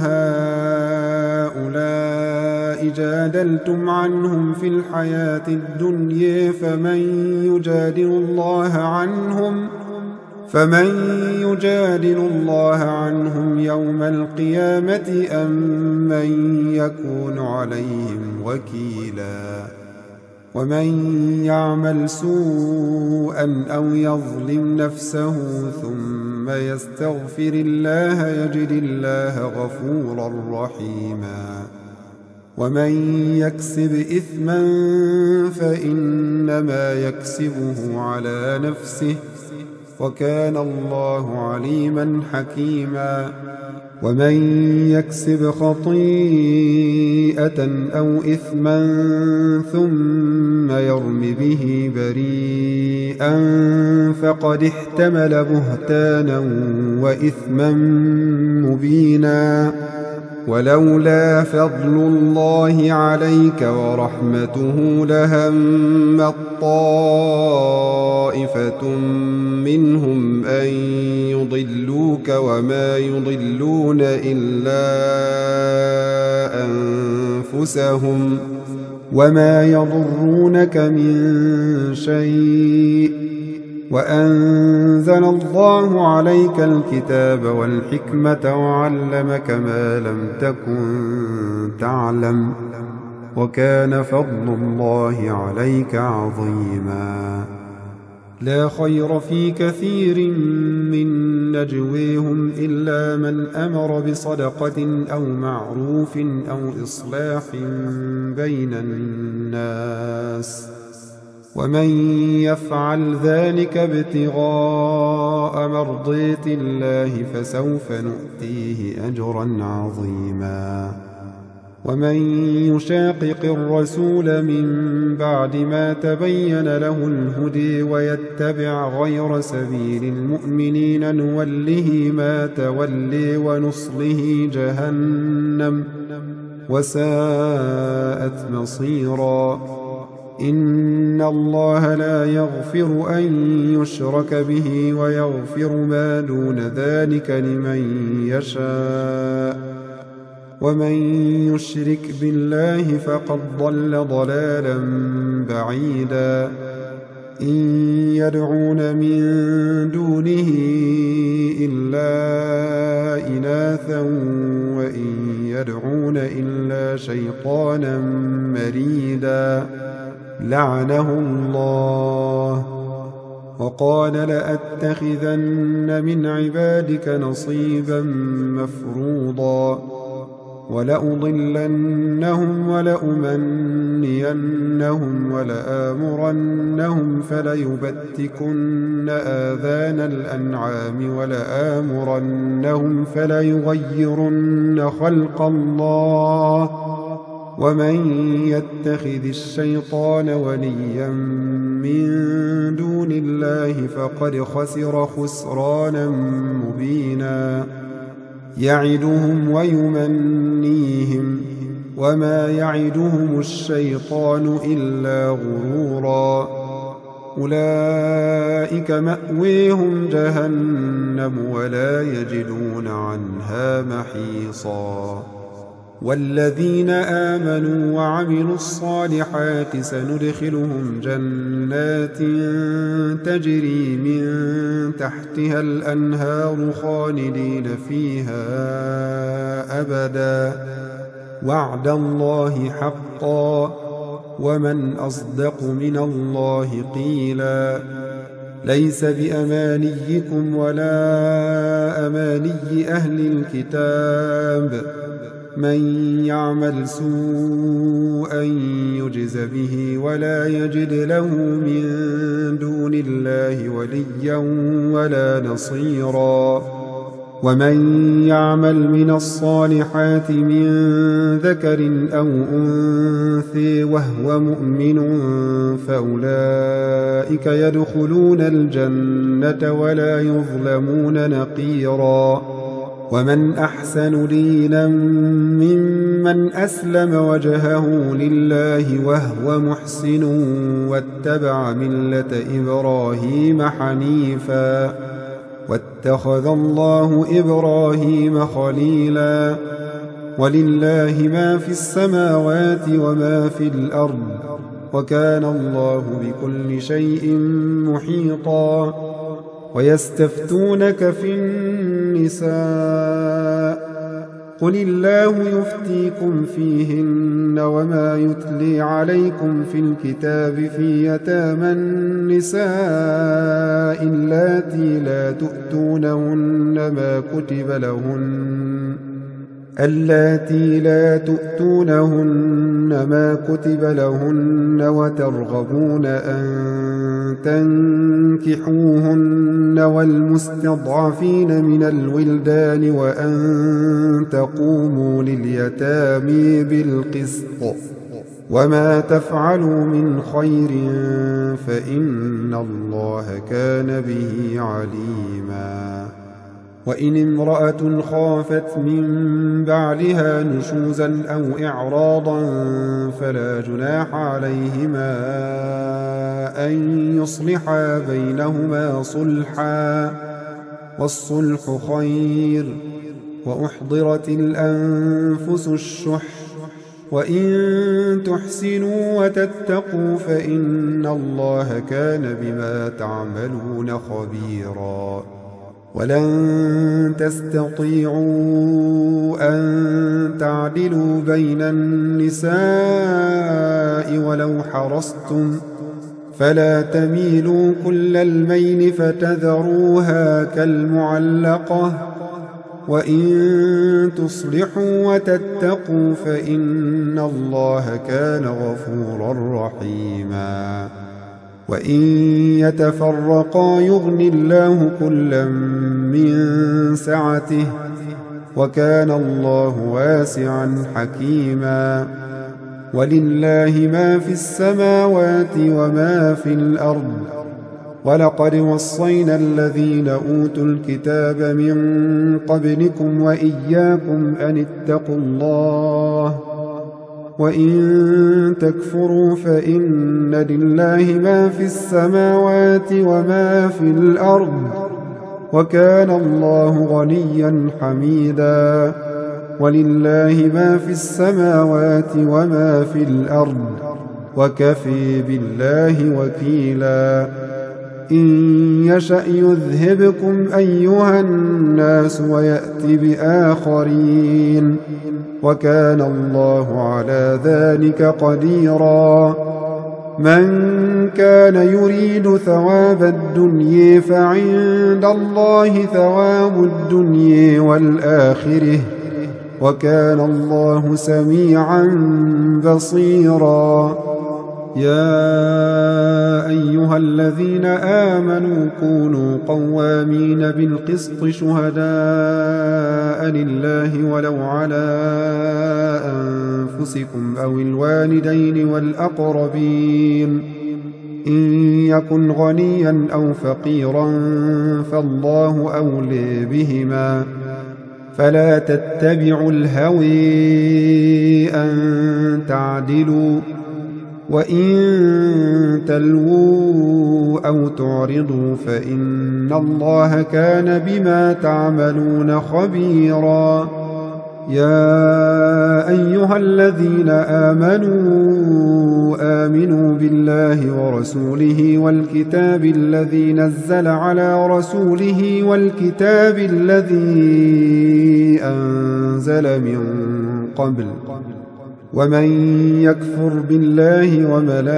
هؤلاء جادلتم عنهم في الحياة الدنيا فمن يجادل الله عنهم فمن يجادل الله عنهم يوم القيامة أم من يكون عليهم وكيلا. ومن يعمل سوءا أو يظلم نفسه ثم يستغفر الله يجد الله غفورا رحيما. ومن يكسب إثما فإنما يكسبه على نفسه وكان الله عليما حكيما. ومن يكسب خطيئة أو إثما ثم يرم به بريئا فقد احتمل بهتانا وإثما مبينا. ولولا فضل الله عليك ورحمته لهمت طائفة منهم أن يضلوك وما يضلون إلا أنفسهم وما يضرونك من شيء وأنزل الله عليك الكتاب والحكمة وعلمك ما لم تكن تعلم وكان فضل الله عليك عظيما. لا خير في كثير من نجويهم إلا من أمر بصدقة أو معروف أو إصلاح بين الناس، ومن يفعل ذلك ابتغاء مرضات الله فسوف نؤتيه أجرا عظيما. ومن يشاقق الرسول من بعد ما تبين له الهدي ويتبع غير سبيل المؤمنين نوله ما تولي ونصله جهنم وساءت مصيرا. إن الله لا يغفر أن يشرك به ويغفر ما دون ذلك لمن يشاء، ومن يشرك بالله فقد ضل ضلالا بعيدا. إن يدعون من دونه إلا إناثا وإن يدعون إلا شيطانا مريدا لعنه الله وقال لأتخذن من عبادك نصيبا مفروضا ولأضلنهم ولأمنينهم ولآمرنهم فليبتكن آذان الأنعام ولآمرنهم فليغيرن خلق الله ومن يتخذ الشيطان وليا من دون الله فقد خسر خسرانا مبينا. يعدهم ويمنيهم وما يعدهم الشيطان إلا غرورا. أولئك مأويهم جهنم ولا يجدون عنها محيصا. والذين آمنوا وعملوا الصالحات سندخلهم جنات تجري من تحتها الأنهار خالدين فيها أبدا وعد الله حقا ومن أصدق من الله قيلا. ليس بأمانيكم ولا أماني أهل الكتاب من يعمل سوءا يجز به ولا يجد له من دون الله وليا ولا نصيرا. ومن يعمل من الصالحات من ذكر أو أنثى وهو مؤمن فأولئك يدخلون الجنة ولا يظلمون نقيرا. ومن أحسن دينا ممن أسلم وجهه لله وهو محسن واتبع ملة إبراهيم حنيفا واتخذ الله إبراهيم خليلا. ولله ما في السماوات وما في الأرض وكان الله بكل شيء محيطا. ويستفتونك في النساء قل الله يفتيكم فيهن وما يتلي عليكم في الكتاب في يتامى النساء اللاتي لا تؤتونهن ما كتب لهن اللاتي لا تؤتونهن ما كتب لهن وترغبون أن تنكحوهن والمستضعفين من الولدان وأن تقوموا لليتامى بالقسط وما تفعلوا من خير فإن الله كان به عليما. وإن امرأة خافت من بعلها نشوزا أو إعراضا فلا جناح عليهما أن يصلحا بينهما صلحا والصلح خير. وأحضرت الأنفس الشح وإن تحسنوا وتتقوا فإن الله كان بما تعملون خبيرا. ولن تستطيعوا أن تعدلوا بين النساء ولو حرصتم فلا تميلوا كل الميل فتذروها كالمعلقة وإن تصلحوا وتتقوا فإن الله كان غفورا رحيما وإن يتفرقا يغن الله كلا من سعته وكان الله واسعا حكيما ولله ما في السماوات وما في الأرض ولقد وصينا الذين أوتوا الكتاب من قبلكم وإياكم أن اتقوا الله وإن تكفروا فإن لله ما في السماوات وما في الأرض وكان الله غنيا حميدا ولله ما في السماوات وما في الأرض وكفي بالله وكيلا إن يشأ يذهبكم أيها الناس ويأت بآخرين وكان الله على ذلك قديرا من كان يريد ثواب الدنيا فعند الله ثواب الدنيا والآخرة وكان الله سميعا بصيرا يا أيها الذين آمنوا كونوا قوامين بالقسط شهداء لله ولو على أنفسكم أو الوالدين والأقربين إن يكن غنيا أو فقيرا فالله أولي بهما فلا تتبعوا الهوي أن تعدلوا وإن تلووا أو تعرضوا فإن الله كان بما تعملون خبيرا يا أيها الذين آمنوا آمنوا بالله ورسوله والكتاب الذي نزل على رسوله والكتاب الذي أنزل من قبل ومن يكفر بالله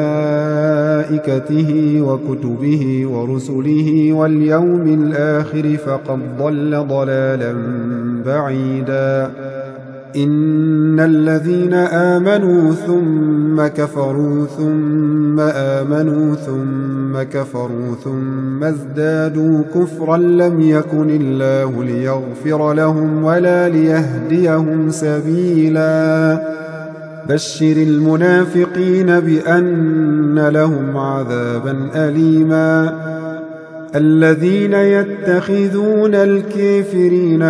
وملائكته وكتبه ورسله واليوم الآخر فقد ضل ضلالا بعيدا إن الذين آمنوا ثم كفروا ثم آمنوا ثم كفروا ثم ازدادوا كفرا لم يكن الله ليغفر لهم ولا ليهديهم سبيلا بشر المنافقين بأن لهم عذابا أليما الذين يتخذون الكافرين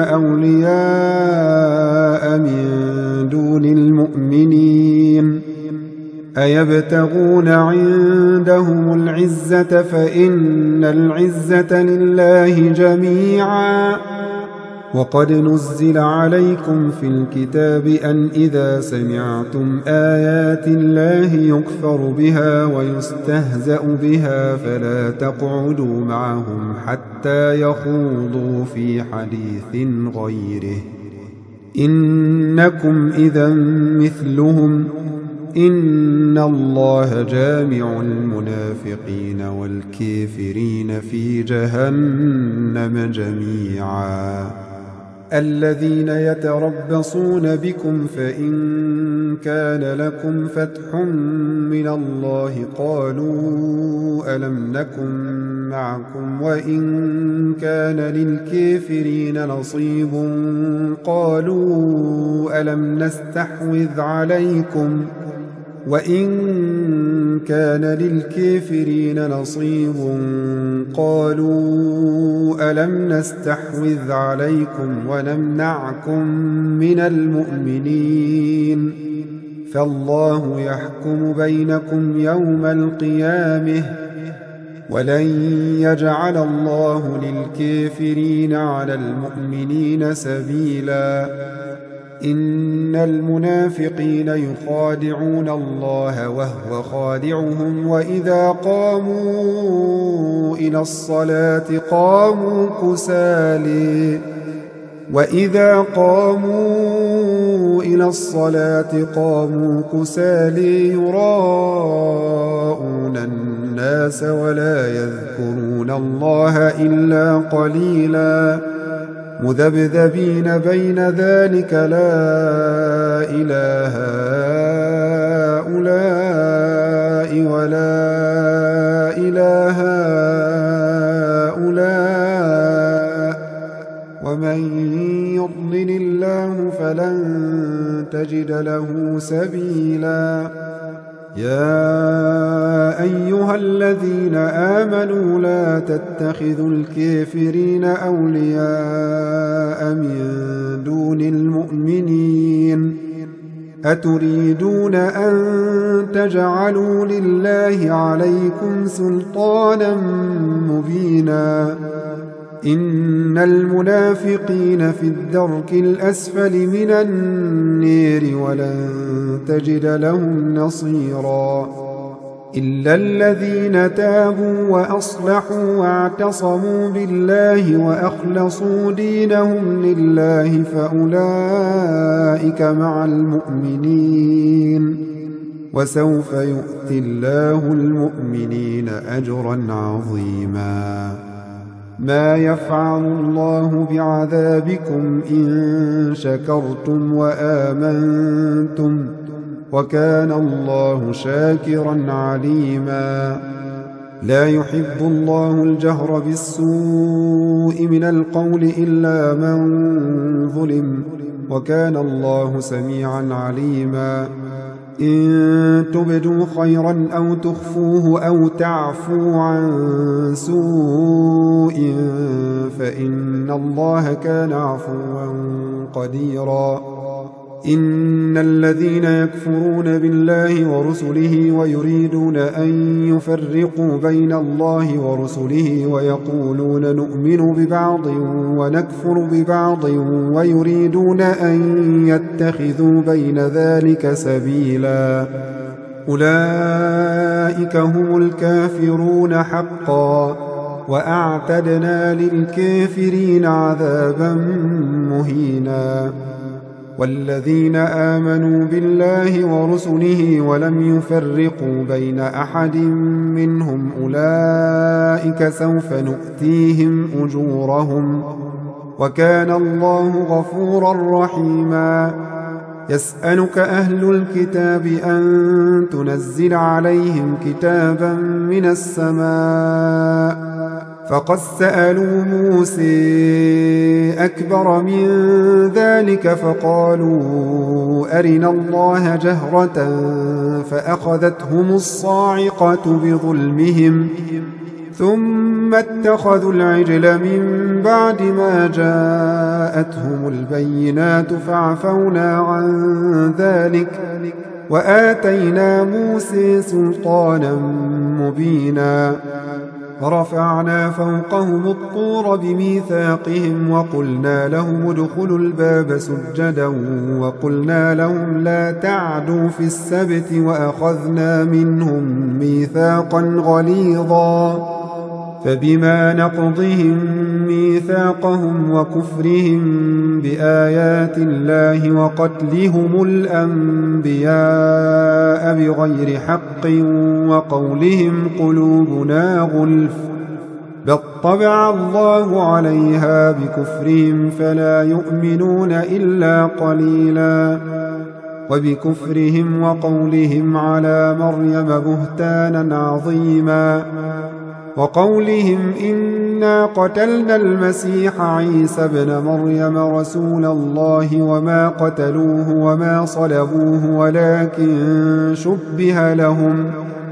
أولياء من دون المؤمنين أيبتغون عندهم العزة فإن العزة لله جميعا وقد نزل عليكم في الكتاب أن إذا سمعتم آيات الله يكفر بها ويستهزأ بها فلا تقعدوا معهم حتى يخوضوا في حديث غيره إنكم إذا مثلهم إن الله جامع المنافقين والكافرين في جهنم جميعا الذين يتربصون بكم فإن كان لكم فتح من الله قالوا ألم نكن معكم وإن كان للكافرين نصيب قالوا ألم نستحوذ عليكم وإن كان للكافرين نصيب قالوا ألم نستحوذ عليكم ونمنعكم من المؤمنين فالله يحكم بينكم يوم القيامة ولن يجعل الله للكافرين على المؤمنين سبيلا إن المنافقين يخادعون الله وهو خادعهم وإذا قاموا إلى الصلاة قاموا كسالى وإذا قاموا قُومُوا إِلَى الصَّلَاةِ قَامُوا كُسَالَىٰ يُرَاءُونَ النَّاسَ وَلَا يَذْكُرُونَ اللَّهَ إِلَّا قَلِيلًا مُذَبْذَبِينَ بَيْنَ ذَٰلِكَ لَا إِلَٰهَ هَٰؤُلَاءِ وَلَا إِلَٰهَ هَٰؤُلَاءِ وَمَن يُضْلِلِ اللَّهُ فَلَن تَجِدَ لَهُ سَبِيلًا يَا أَيُّهَا الَّذِينَ آمَنُوا لَا تَتَّخِذُوا الْكَافِرِينَ أَوْلِيَاءَ مِن دُونِ الْمُؤْمِنِينَ أَتُرِيدُونَ أَن تَجْعَلُوا لِلَّهِ عَلَيْكُمْ سُلْطَانًا مُّبِينًا إِنَّ الْمُنَافِقِينَ في الدَّرْكِ الْأَسْفَلِ مِنَ النَّارِ وَلَن تَجِدَ لَهُمْ نَصِيرًا إِلَّا الَّذِينَ تَابُوا وَأَصْلَحُوا وَاعْتَصَمُوا بِاللَّهِ وَأَخْلَصُوا دِينَهُمْ لِلَّهِ فَأُولَٰئِكَ مَعَ الْمُؤْمِنِينَ وَسَوْفَ يُؤْتِ اللَّهُ الْمُؤْمِنِينَ أَجْرًا عَظِيمًا مَا يَفْعَلُ اللَّهُ بِعَذَابِكُمْ إِن شَكَرْتُمْ وَآمَنتُمْ وَكَانَ اللَّهُ شَاكِرًا عَلِيمًا لَا يُحِبُّ اللَّهُ الْجَهْرَ بِالسُّوءِ مِنَ الْقَوْلِ إِلَّا مَن ظُلِمَ وَكَانَ اللَّهُ سَمِيعًا عَلِيمًا إِن تُبْدُوا خَيْرًا أَوْ تُخْفُوهُ أَوْ تَعْفُوا عَن سُوءٍ فَإِنَّ اللَّهَ كَانَ عَفُوًّا قَدِيرًا إِنَّ الَّذِينَ يَكْفُرُونَ بِاللَّهِ وَرُسُلِهِ وَيُرِيدُونَ أَن يُفَرِّقُوا بَيْنَ اللَّهِ وَرُسُلِهِ وَيَقُولُونَ نُؤْمِنُ بِبَعْضٍ وَنَكْفُرُ بِبَعْضٍ وَيُرِيدُونَ أَن يَتَّخِذُوا بَيْنَ ذَلِكَ سَبِيلًا أُولَٰئِكَ هُمُ الْكَافِرُونَ حَقًّا وَأَعْتَدْنَا لِلْكَافِرِينَ عَذَابًا مُّهِينًا وَالَّذِينَ آمَنُوا بِاللَّهِ وَرُسُلِهِ وَلَمْ يُفَرِّقُوا بَيْنَ أَحَدٍ مِّنْهُمْ أُولَٰئِكَ سَوْفَ نُؤْتِيهِمْ أُجُورَهُمْ وَكَانَ اللَّهُ غَفُورًا رَّحِيمًا يَسْأَلُكَ أَهْلُ الْكِتَابِ أَن تُنَزِّلَ عَلَيْهِمْ كِتَابًا مِّنَ السَّمَاءِ فَقَدْ سَأَلُوا مُوسَىٰ أَكْبَرَ مِن ذَٰلِكَ فَقَالُوا أَرِنَا اللَّهَ جَهْرَةً فَأَخَذَتْهُمُ الصَّاعِقَةُ بِظُلْمِهِمْ ثُمَّ اتَّخَذُوا الْعِجْلَ مِن بَعْدِ مَا جَاءَتْهُمُ الْبَيِّنَاتُ فَعَفَوْنَا عَن ذَٰلِكَ وَآتَيْنَا مُوسَىٰ سُلْطَانًا مُّبِينًا ورفعنا فوقهم الطور بميثاقهم وقلنا لهم ادخلوا الباب سجدا وقلنا لهم لا تعدوا في السبت وأخذنا منهم ميثاقا غليظا فبما نقضهم ميثاقهم وكفرهم بآيات الله وقتلهم الأنبياء بغير حق وقولهم قلوبنا غلف بل طبع الله عليها بكفرهم فلا يؤمنون إلا قليلا وبكفرهم وقولهم على مريم بهتانا عظيما وقولهم إنا قتلنا المسيح عيسى ابن مريم رسول الله وما قتلوه وما صلبوه ولكن شبه لهم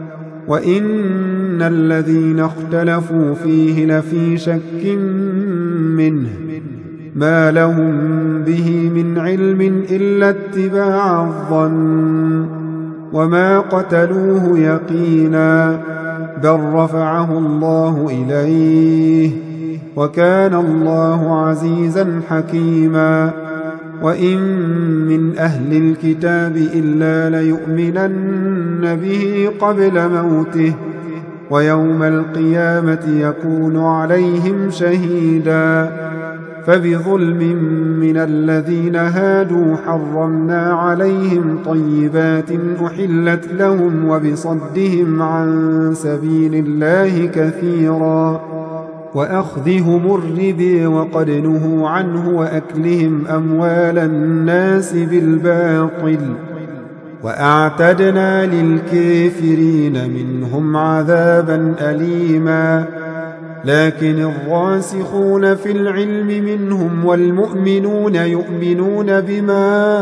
وإن الذين اختلفوا فيه لفي شك منه ما لهم به من علم إلا اتباع الظن وما قتلوه يقينا بل رفعه الله إليه وكان الله عزيزا حكيما وإن من أهل الكتاب إلا ليؤمنن به قبل موته ويوم القيامة يكون عليهم شهيدا فبظلم من الذين هادوا حرمنا عليهم طيبات أحلت لهم وبصدهم عن سبيل الله كثيرا وأخذهم الربا وقد نهوا عنه وأكلهم أموال الناس بالباطل وأعتدنا للكافرين منهم عذابا أليما لكن الراسخون في العلم منهم والمؤمنون يؤمنون بما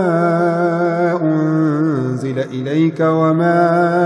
أنزل إليك وما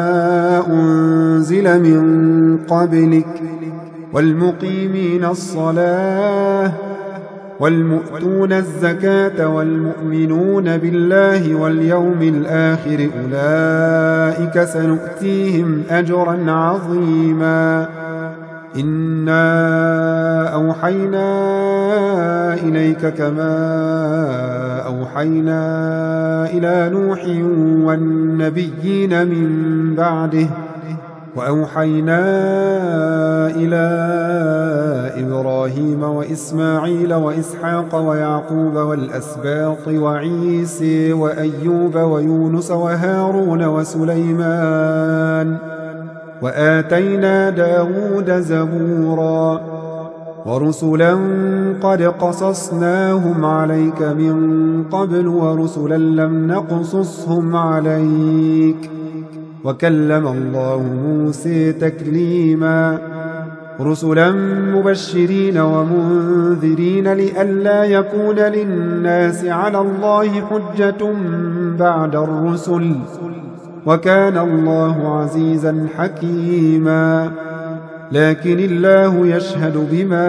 أنزل من قبلك والمقيمين الصلاة والمؤتون الزكاة والمؤمنون بالله واليوم الآخر أولئك سنؤتيهم أجرا عظيما إنا أوحينا إليك كما أوحينا إلى نوح والنبيين من بعده وأوحينا إلى إبراهيم وإسماعيل وإسحاق ويعقوب والأسباط وعيسى وأيوب ويونس وهارون وسليمان وآتينا داود زبورا ورسلا قد قصصناهم عليك من قبل ورسلا لم نقصصهم عليك وكلم الله موسى تكليما رسلا مبشرين ومنذرين لئلا يكون للناس على الله حجة بعد الرسل وكان الله عزيزا حكيما لكن الله يشهد بما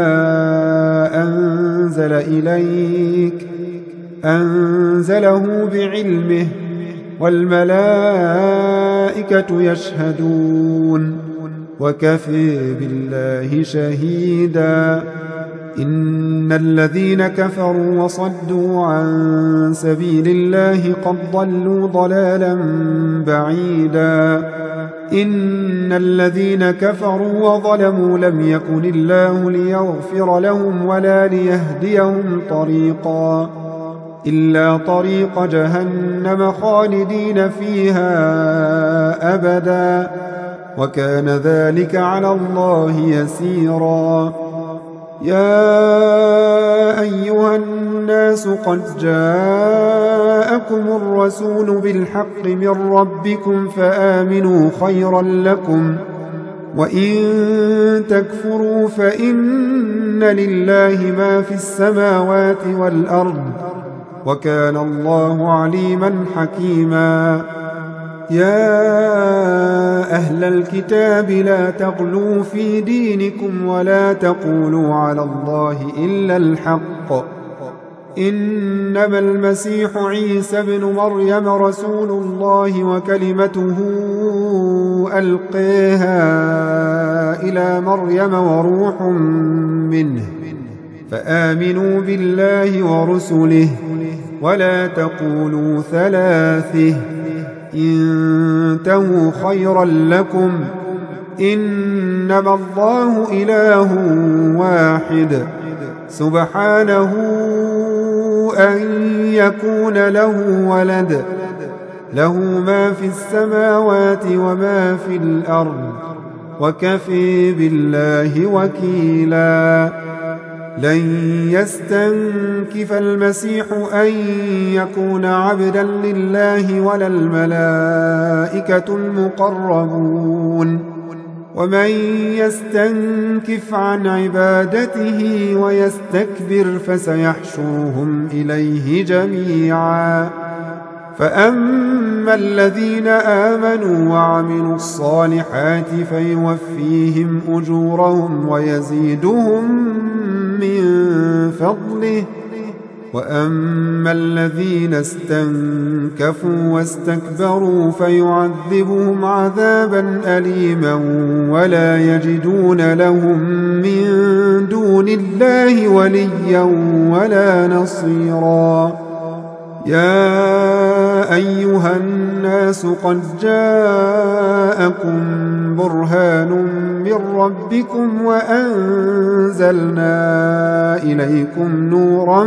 أنزل إليك أنزله بعلمه والملائكة يشهدون وكفى بالله شهيدا إن الذين كفروا وصدوا عن سبيل الله قد ضلوا ضلالا بعيدا إن الذين كفروا وظلموا لم يكن الله ليغفر لهم ولا ليهديهم طريقا إلا طريق جهنم خالدين فيها أبدا وكان ذلك على الله يسيرا يا أيها الناس قد جاءكم الرسول بالحق من ربكم فآمنوا خيرا لكم وإن تكفروا فإن لله ما في السماوات والأرض وكان الله عليما حكيما يا أهل الكتاب لا تغلوا في دينكم ولا تقولوا على الله إلا الحق إنما المسيح عيسى بن مريم رسول الله وكلمته ألقيها إلى مريم وروح منه فآمنوا بالله ورسله ولا تقولوا ثلاثه انتهوا خيرا لكم إنما الله إله واحد سبحانه أن يكون له ولد له ما في السماوات وما في الأرض وكفى بالله وكيلا لن يستنكف المسيح أن يكون عبدا لله ولا الملائكة المقربون ومن يستنكف عن عبادته ويستكبر فسيحشرهم إليه جميعا فأما الذين آمنوا وعملوا الصالحات فيوفيهم أجورهم ويزيدهم من فضله وأما الذين استنكفوا واستكبروا فيعذبهم عذابا أليما ولا يجدون لهم من دون الله وليا ولا نصيرا يا أيها الناس قد جاءكم برهان من ربكم وأنزلنا إليكم نورا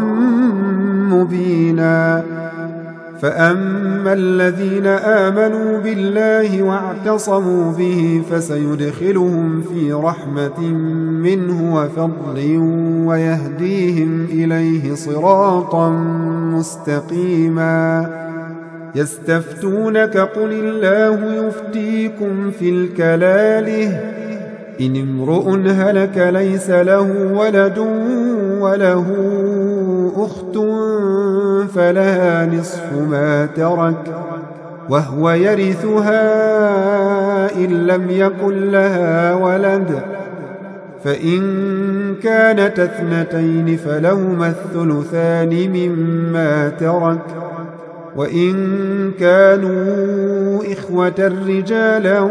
مبينا فأما الذين آمنوا بالله واعتصموا به فسيدخلهم في رحمة منه وفضل ويهديهم إليه صراطا مستقيما يستفتونك قل الله يفتيكم في الكلالة إن امرؤ هلك ليس له ولد وله أخت فلها نصف ما ترك وهو يرثها إن لم يكن لها ولد فإن كانت اثنتين فلهما الثلثان مما ترك وإن كانوا إخوة رجالا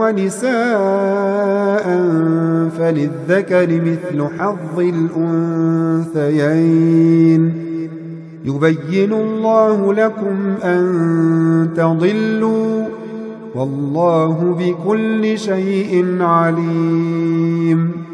ونساء فللذكر مثل حظ الأنثيين يبين الله لكم أن تضلوا والله بكل شيء عليم